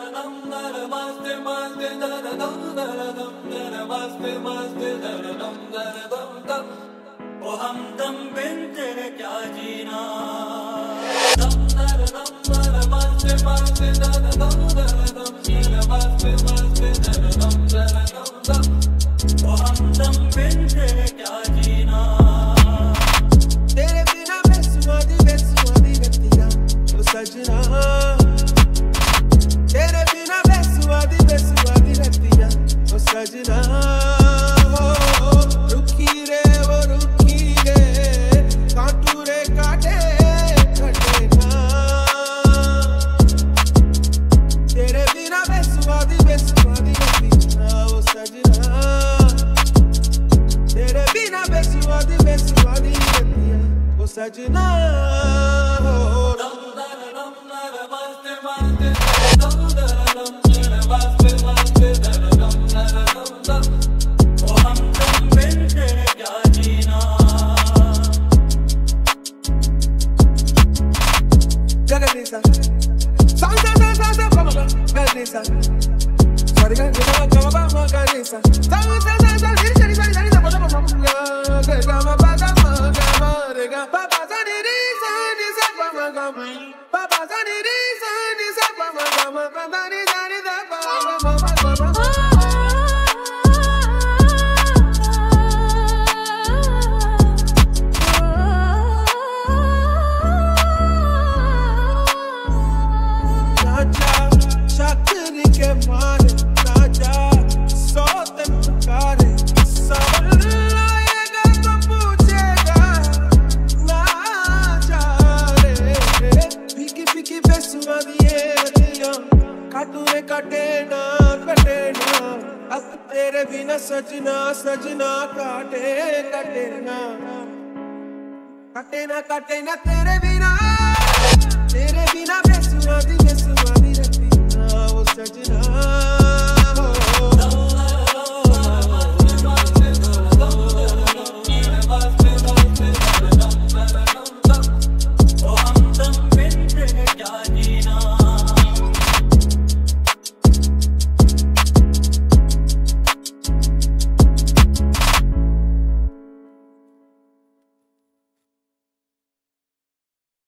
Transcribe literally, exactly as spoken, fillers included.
ओ हमदम बिन तेरे क्या जीना, दम दर दम दर मस्त मस्त दर दम दर दम दर मस्त मस्त दर दम दर दम दम। ओ हमदम बिन तेरे क्या जीना, तेरे बिना बेसुआदी बेसुआदी रतियां ओ सजना, तेरे बिना बेसुआदी बेसुआदी रतियां ओ सजना। रुकी रे वो रुकी रे कांटू रे काटे कटे ना, तेरे बिना बेसुआदी बेसुआदी रतियां ओ सजना, तेरे बिना बेसुआदी बेसुआदी रतियां ओ सजना। Gaganesa, sa sa sa sa sa come on, Gaganesa. Sorry, Gaganesa, come on, Gaganesa. Sa sa sa sa, diri diri diri diri, sa sa sa, Gama Gama Gama Rega, Papa sa diri sa diri sa Gama Gama, Papa sa diri sa diri sa Gama Gama, Papa diri sa diri sa Gama Gama. तेरे बिना सजना सजना काटे कटे ना, कटे ना कटे ना तेरे बिना, तेरे बिना बेसुआदी बेसुआदी रतियां ओ सजना।